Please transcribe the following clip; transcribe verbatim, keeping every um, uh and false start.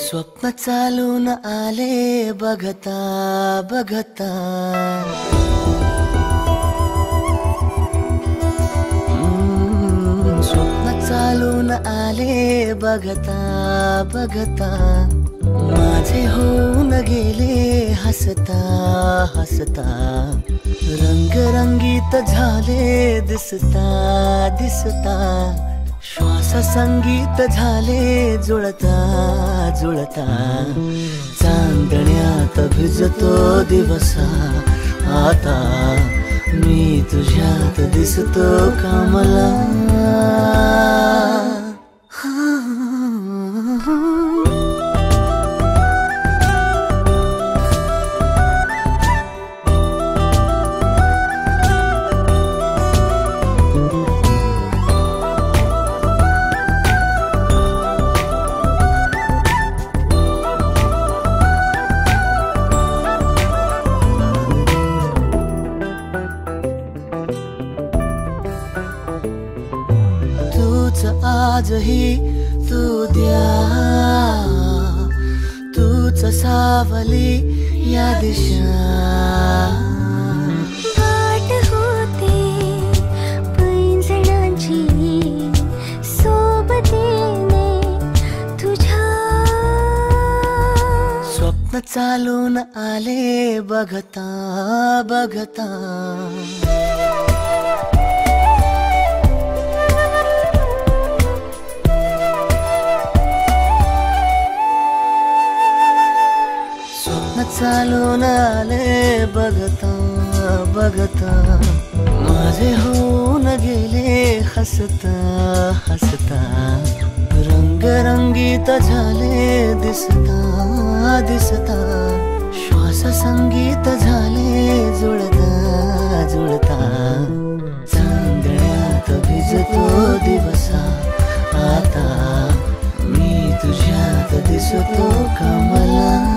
स्वप्न चालून आले बघता बघता, स्वप्न चालून आले बघता बघता, माझे होऊन गेले हसता हसता, रंगरंगीत झाले दिसता दिसता, श्वास संगीत झाले जुळता जुळता, चांदण्यात भिजतो दिवसा आता, मी तुझ्यात दिसतो कमला. आजही तू द्या, तूच सावली या दिशा, वाट होते पैंजणाची सोबतीने तुझ्या. स्वप्न चालून आले बघता बघता, चालून आले बघता बघता, माझे होऊन गेले हसता हसता, रंगरंगीत झाले दिसता दिसता, श्वास संगीत झाले जुळता जुळता, चांदण्यात भिजतो दिवसा आता, मी तुझ्यात दिसतो कमला.